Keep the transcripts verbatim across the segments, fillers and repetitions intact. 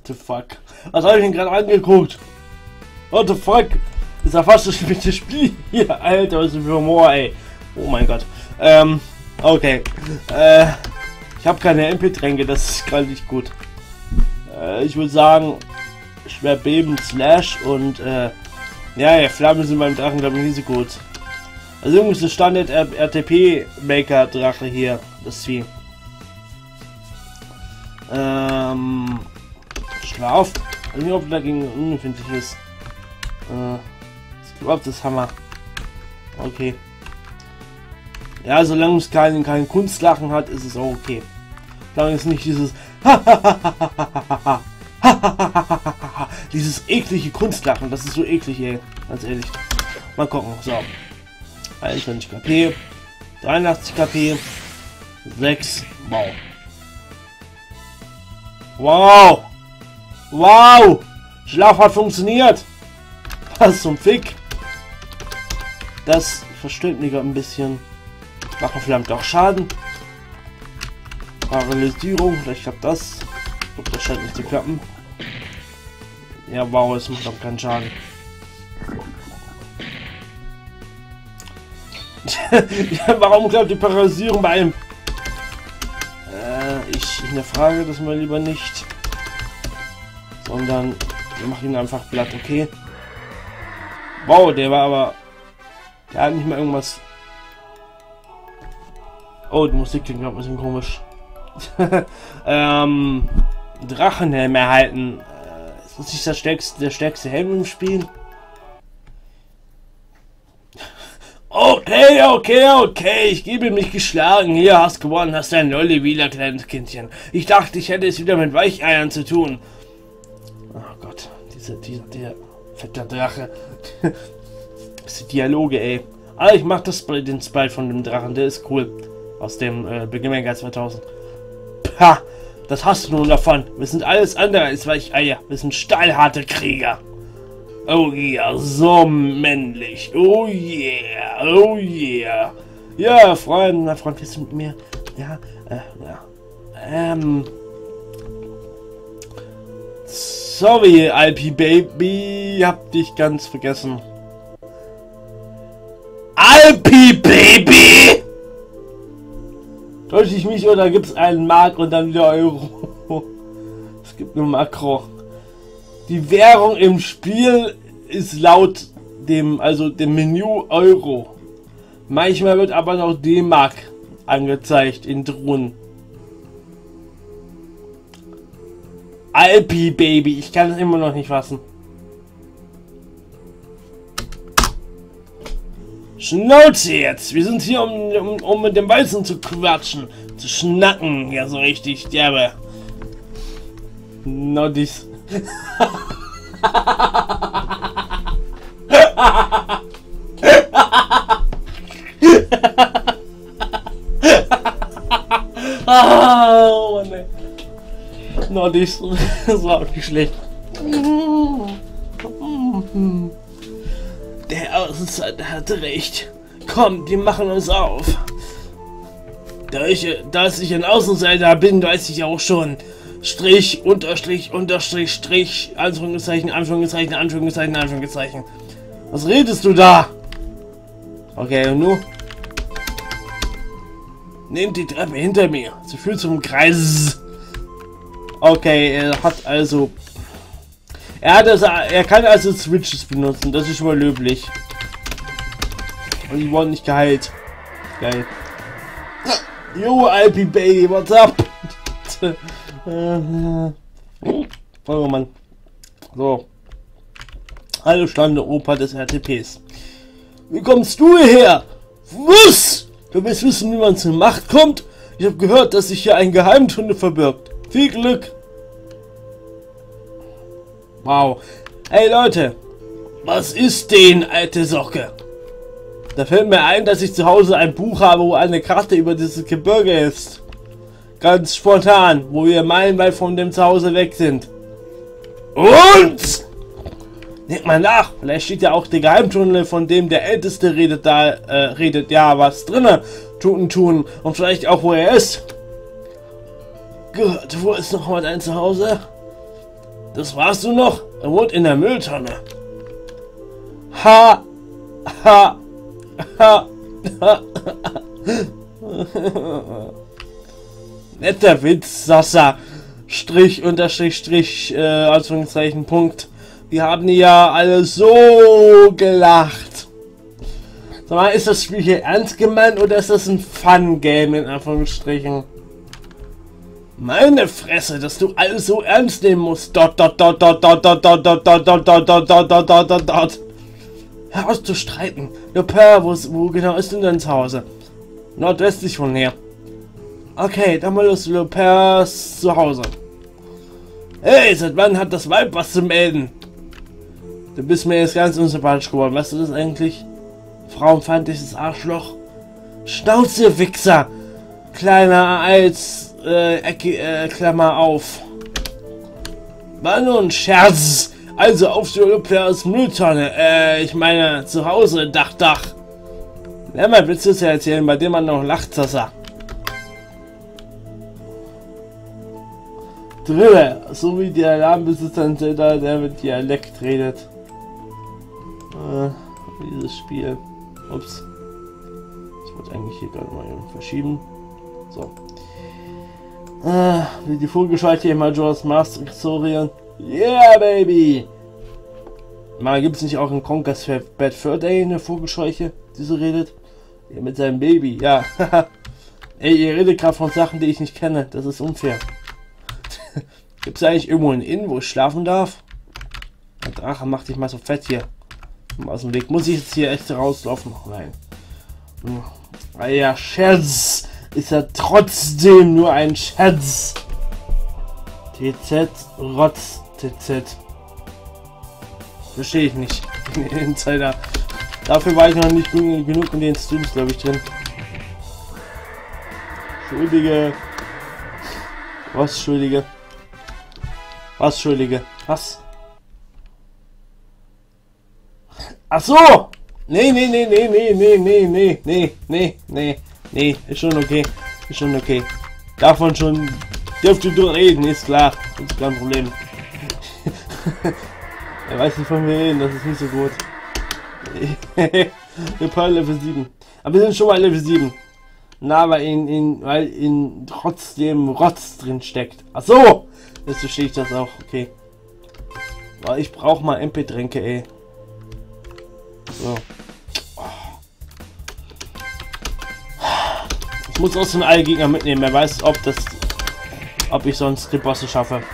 What the fuck? Was habe ich denn gerade angeguckt? What the fuck? Ist ja fast das schlechte Spiel hier, Alter, was ist für Humor, ey. Oh mein Gott. Ähm, okay. Äh, ich habe keine M P-Tränke, das ist gerade nicht gut. Äh, ich würde sagen, Schwerbeben, Slash und, äh, ja, ja, Flammen sind beim Drachen, glaube ich, nicht so gut. Also irgendwie ist das Standard R T P-Maker-Drache hier, das Vieh. Ähm, Schlaf. Ich weiß nicht, ob dagegen unempfindlich ist. Äh, ich glaube, das ist Hammer. Okay. Ja, solange es keinen kein Kunstlachen hat, ist es auch okay. Solange es nicht dieses dieses eklige Kunstlachen, das ist so eklig, ey. Ganz ehrlich. Mal gucken. So. einundzwanzig KP. dreiundachtzig KP. sechs. Wow. Wow. Wow. Schlaf hat funktioniert. Was zum Fick. Das verstimmt mich ein bisschen. Machen vielleicht auch Schaden. Paralysierung. Vielleicht klappt das. Ich glaube, das scheint nicht zu klappen. Ja, wow, es macht auch keinen Schaden. Ja, warum klappt die Paralysierung bei einem? Äh, ich hinterfrage das mal lieber nicht. Sondern wir machen ihn einfach platt, okay? Wow, der war aber... Der hat nicht mal irgendwas... Oh, die Musik klingt gerade ein bisschen komisch. ähm... Drachenhelm erhalten. Äh, ist das nicht der stärkste, der stärkste Helm im Spiel? Okay, okay, okay, ich gebe mich geschlagen. Hier, hast gewonnen, hast ein Lolli wieder, kleines Kindchen. Ich dachte, ich hätte es wieder mit Weicheiern zu tun. Oh Gott, dieser, dieser, der fette Drache. Diese Dialoge, ey. Aber ich mach das bei den Spite von dem Drachen, der ist cool. Aus dem äh, Beginner zweitausend. Pah, das hast du nun davon. Wir sind alles andere als Weicheier. Wir sind stahlharte Krieger. Oh yeah, so männlich. Oh yeah, oh yeah. Ja, Freund, mein Freund, bist du mit mir? Ja, äh, ja. Ähm. Sorry, Alpi Baby, hab dich ganz vergessen. Alpi Baby! Täusche ich mich oder gibt's einen Mark und dann wieder Euro? Es gibt nur Makro. Die Währung im Spiel ist laut dem, also dem Menü Euro. Manchmal wird aber noch D-Mark angezeigt in Drohnen. Alpi Baby, ich kann es immer noch nicht fassen. Schnauze jetzt! Wir sind hier, um, um, um mit dem Weißen zu quatschen, zu schnacken. Ja, so richtig derbe. No, dies. Oh Mann, ey. No, dies. Das war auch nicht schlecht. Der Außenseiter hatte recht. Komm, die machen uns auf. Da ich, dass ich ein Außenseiter bin, weiß ich auch schon. Strich, Unterstrich, Unterstrich, Strich, Anführungszeichen, Anführungszeichen, Anführungszeichen, Anführungszeichen. Was redest du da? Okay, und nun? Nehmt die Treppe hinter mir. Sie führt zum Kreis. Okay, er hat also... Er hat also, er kann also Switches benutzen. Das ist schon mal löblich. Und die wurden nicht geheilt. Geil. Yo, Alpi Baby, what's up? Oh Mann. So. Hallo Stande Opa des R T Ps. Wie kommst du hierher? Was? Du willst wissen, wie man zur Macht kommt? Ich habe gehört, dass sich hier ein Geheimtunnel verbirgt. Viel Glück. Wow. Hey Leute. Was ist denn, alte Socke? Da fällt mir ein, dass ich zu Hause ein Buch habe, wo eine Karte über dieses Gebirge ist. Ganz spontan, wo wir meilenweit von dem Zuhause weg sind. Und? Denkt mal nach, vielleicht steht ja auch der Geheimtunnel, von dem der Älteste redet, da äh, redet ja was drinne, tun tun und vielleicht auch wo er ist. Gut, wo ist noch mal dein Zuhause? Das warst du noch? Er wohnt in der Mülltonne. Ha! Ha! Ha! Ha! Netter Witz, Sasa. Strich, Unterstrich, Strich, äh, Anführungszeichen, Punkt. Wir haben ja alle so gelacht. Sag mal, ist das Spiel hier ernst gemeint oder ist das ein Fun-Game in Anführungsstrichen? Meine Fresse, dass du alles so ernst nehmen musst. Dot, dot, dot, dot, dot, dot, dot, dot, dot, dot, dot, dot, dot, dot, dot, dot, dot. Hör aus zu streiten. Le Père, wo, wo genau ist denn dein Zuhause? Nordwestlich von hier. Okay, dann mal los, Le Pères Zuhause. Hey, seit wann hat das Weib was zu melden? Du bist mir jetzt ganz unsympathisch geworden. Weißt du das eigentlich? Frauenfeindliches Arschloch. Schnauze, Wichser. Kleiner als äh, Ecke, äh, Klammer auf. War nur ein Scherz. Also auf die Olympia Mülltonne. Äh, ich meine zu Hause, Dach, Dach. Ja, mal Witze zu erzählen, bei dem man noch lacht, Sasa. Drille, so wie der Alarmbesitzer, der mit Dialekt redet. Äh, dieses Spiel. Ups. Ich wollte eigentlich hier gerade mal verschieben. So. Äh, wie die Vogelscheuche hier mal Majora's Mask Historien. Yeah, baby! Mal gibt es nicht auch in Conker's Bad Fur Day eine Vogelscheuche, die so redet? Ja, mit seinem Baby, ja. Ey, ihr redet gerade von Sachen, die ich nicht kenne. Das ist unfair. Gibt es eigentlich irgendwo ein Inn, wo ich schlafen darf? Der Drache macht dich mal so fett hier. Mal aus dem Weg. Muss ich jetzt hier echt rauslaufen? Nein. Ah ja, Scherz. Ist ja trotzdem nur ein Scherz. T Z, Rotz, T Z. Verstehe ich nicht. Insider. Dafür war ich noch nicht genug in den Streams, glaube ich, drin. Entschuldige. Was, Entschuldige? Was, Entschuldige? Was? Ach so! Nee, nee, nee, nee, nee, nee, nee, nee, nee, nee, nee, nee, ist schon okay. Ist schon okay. Davon schon dürft ihr reden, ist klar. Das ist kein Problem. Er weiß nicht, von mir reden, das ist nicht so gut. Wir fallen Level sieben. Aber wir sind schon mal Level sieben. Na, weil in, in, weil in trotzdem Rotz drin steckt. Ach so! Jetzt verstehe ich das auch, okay. Aber ich brauche mal M P-Tränke, ey. So. Ich muss auch so einen Allgegner mitnehmen. Wer weiß, ob das, ob ich sonst die Bosse schaffe.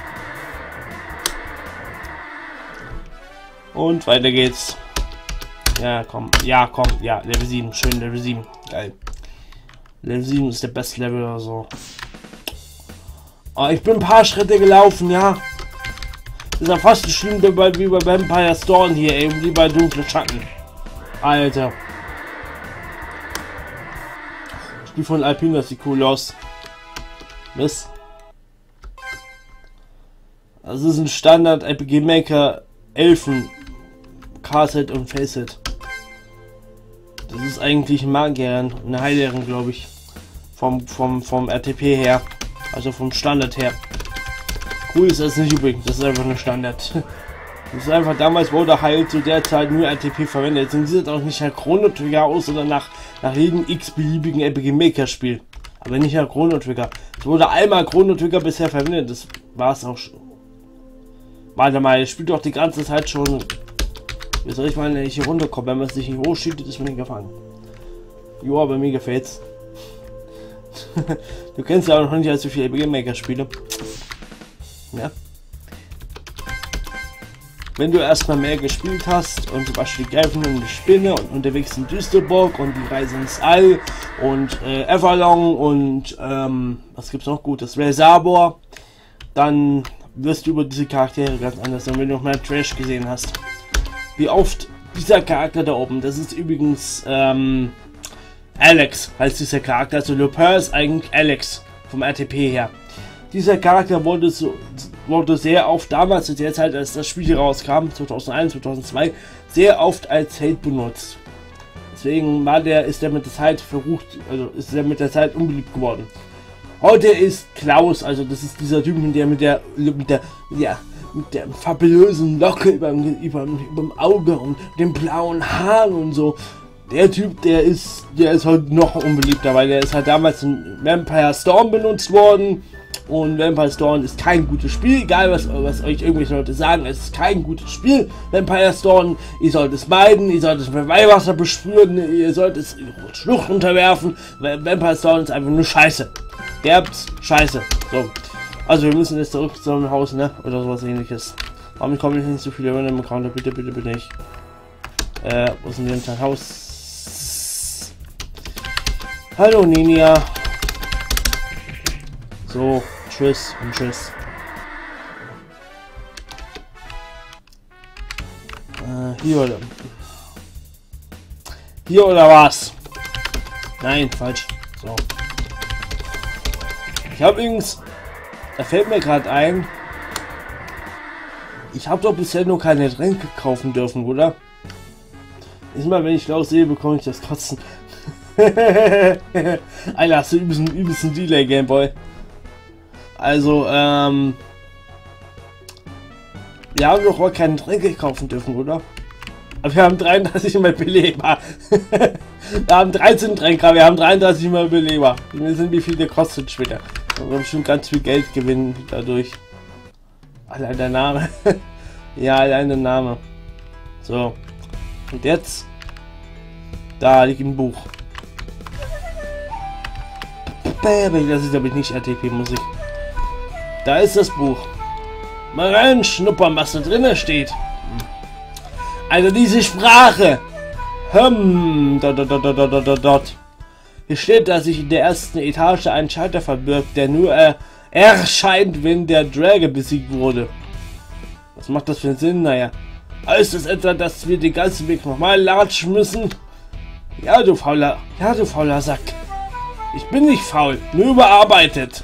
Und weiter geht's. Ja, komm. Ja, komm. Ja, Level sieben. Schön, Level sieben. Geil. Level sieben ist der beste Level oder so. Oh, ich bin ein paar Schritte gelaufen, ja. Ist ja fast so schlimm wie bei Vampire Storm hier, eben wie bei Dunkle Schatten. Alter. Die von Alpina sieht cool aus. Mist. Das ist ein Standard R P G Maker Elfen Cardset und Facet. Das ist eigentlich ein Magierin, eine Heilerin, glaube ich. Vom, vom, vom R T P her. Also vom Standard her. Cool ist das nicht übrigens, das ist einfach eine Standard. Das ist einfach, damals wurde halt zu der Zeit nur R T P verwendet. Deswegen sieht das auch nicht nach Chrono Trigger aus, sondern nach, nach jedem x-beliebigen R P G Maker Spiel. Aber nicht nach Chrono Trigger. Es wurde einmal Chrono Trigger bisher verwendet, das war es auch schon. Warte mal, ich spiele doch die ganze Zeit schon. Wie soll ich mal nicht hier runterkommen? Wenn man es nicht hochschiebt, ist man nicht gefangen. Jo, aber mir gefällt's. Du kennst ja auch noch nicht allzu viele R P G Maker Spiele. Ja. Wenn du erstmal mehr gespielt hast und zum Beispiel die Greifen und die Spinne und unterwegs in Düsterburg und die Reise ins All und äh, Everlong und ähm, was gibt's noch Gutes? Rel Sabor, dann wirst du über diese Charaktere ganz anders, wenn du noch mehr Trash gesehen hast. Wie oft dieser Charakter da oben, das ist übrigens ähm, Alex, heißt dieser Charakter, also Le Père ist eigentlich Alex vom R T P her. Dieser Charakter wurde so wurde sehr oft damals zu der Zeit, als das Spiel hier rauskam, zweitausendeins, zweitausendzwei, sehr oft als Held benutzt. Deswegen war der, ist der mit der Zeit verrucht, also ist er mit der Zeit unbeliebt geworden. Heute ist Klaus, also das ist dieser Typ, der mit der mit der ja, mit der fabulösen Locke über dem Auge und dem blauen Haaren und so. Der Typ, der ist, der ist heute noch unbeliebter, weil der ist halt damals in Vampire Storm benutzt worden. Und Vampire Storm ist kein gutes Spiel, egal was, was euch irgendwelche Leute sagen, es ist kein gutes Spiel. Vampire Storm, ihr sollt es meiden, ihr sollt es mit Weihwasser besprühen, ihr sollt es Schlucht unterwerfen. Vampire Storm ist einfach nur Scheiße. Derbt Scheiße. So. Also wir müssen jetzt zurück zu einem Haus, ne? Oder sowas ähnliches. Warum kommen nicht so viele Random Encounter? Bitte, bitte, bitte nicht. Äh, wo ist denn denn ein Haus? Hallo Ninja. So, tschüss und tschüss. Äh, hier oder... Hier oder was? Nein, falsch. So. Ich habe übrigens... Da fällt mir gerade ein... Ich habe doch bisher nur keine Tränke kaufen dürfen, oder? Immer wenn ich Lauch sehe, bekomme ich das Kotzen. Alter, hast du übelst, übelst ein Delay, Gameboy. Also, ähm... wir haben doch auch keine Tränke kaufen dürfen, oder? Aber wir haben dreiunddreißig immer Beleber. Wir haben dreizehn Tränke, wir haben dreiunddreißig immer Beleber. Wir sind wie viel der kostet später. Wir haben schon ganz viel Geld gewinnen dadurch. Allein der Name. Ja, allein der Name. So. Und jetzt? Da liegt ein Buch. Das ist, glaube ich, nicht R T P-Musik. Da ist das Buch. Mal reinschnuppern, was da drinnen steht. Also diese Sprache. Hm, dot, dot, dot, dot, dot, dot. Hier steht, dass sich in der ersten Etage ein Schalter verbirgt, der nur äh, erscheint, wenn der Dragon besiegt wurde. Was macht das für einen Sinn? Naja. Heißt das etwa, dass wir den ganzen Weg nochmal latschen müssen? Ja, du fauler, ja, du fauler Sack. Ich bin nicht faul, nur überarbeitet.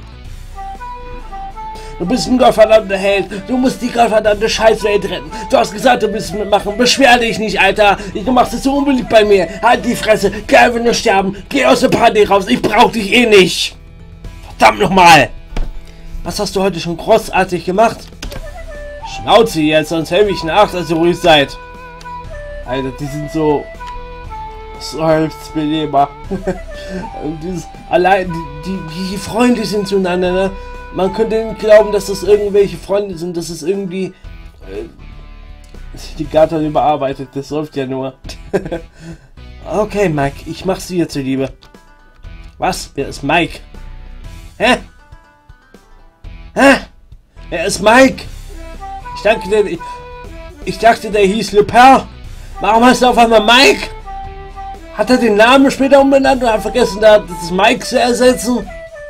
Du bist ein gottverdammter Held. Du musst die gottverdammte Scheißwelt retten. Du hast gesagt, du willst mitmachen. Beschwer dich nicht, Alter. Du machst es so unbeliebt bei mir. Halt die Fresse. Geh einfach nur sterben. Geh aus der Party raus. Ich brauch dich eh nicht. Verdammt nochmal. Was hast du heute schon großartig gemacht? Schnauze jetzt, sonst helfe ich nach, dass ihr ruhig seid. Alter, die sind so... Seufzbeleber. Und dieses... Allein... Die, die, die Freunde sind zueinander, ne? Man könnte nicht glauben, dass das irgendwelche Freunde sind, dass es irgendwie äh, die Gattern überarbeitet, das läuft ja nur. Okay, Mike, ich mach sie jetzt zuliebe. Was? Wer ist Mike? Hä? Hä? Wer ist Mike? Ich dachte, der, ich, ich dachte, der hieß Lupin. Warum heißt er auf einmal Mike? Hat er den Namen später umbenannt und hat vergessen, da das Mike zu ersetzen?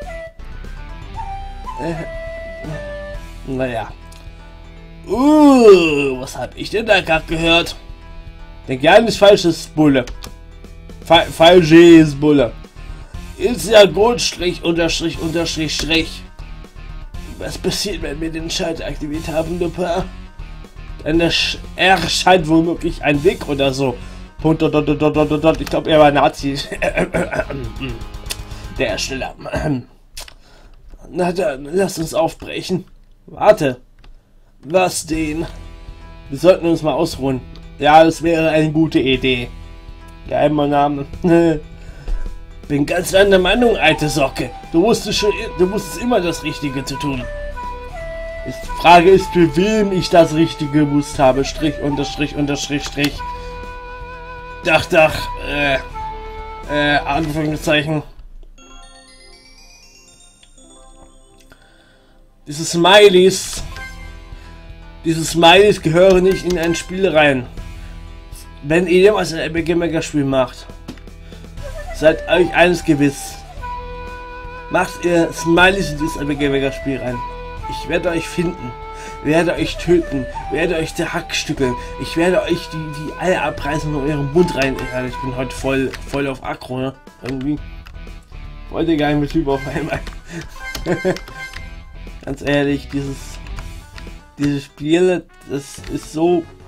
Äh, naja. Uh, was hab ich denn da gerade gehört? Denk ja nicht falsches Bulle. Fa falsches Bulle. Ist ja gut, Strich, Unterstrich, Unterstrich, Strich. Was passiert, wenn wir den Schalter aktiviert haben, Lupin? Denn der erscheint womöglich ein Weg oder so. Punkt, dot, dot, dot, dot, dot. Ich glaube, er war Nazi. Der ist schneller. Na dann, lass uns aufbrechen. Warte. Was denn? Wir sollten uns mal ausruhen. Ja, das wäre eine gute Idee. Geheimer Name. Bin ganz anderer Meinung, alte Socke. Du wusstest schon, du wusstest immer das Richtige zu tun. Die Frage ist, für wem ich das Richtige gewusst habe. Strich, Unterstrich, Unterstrich, Strich. Dach, Dach, äh, äh, Anführungszeichen. Diese Smileys, diese Smileys gehören nicht in ein Spiel rein. Wenn ihr jemals ein Epic Gamer Spiel macht, seid euch eines gewiss. Macht ihr Smileys in dieses Epic Gamer Spiel rein. Ich werde euch finden, werde euch töten, werde euch zerhackstückeln. Ich werde euch die, die Eier abreißen und in euren Mund rein. Ja, ich bin heute voll, voll auf Aggro, ne? Irgendwie. Wollte gar nicht mit Typ auf einmal. Ganz ehrlich, dieses, dieses Spiel, das ist so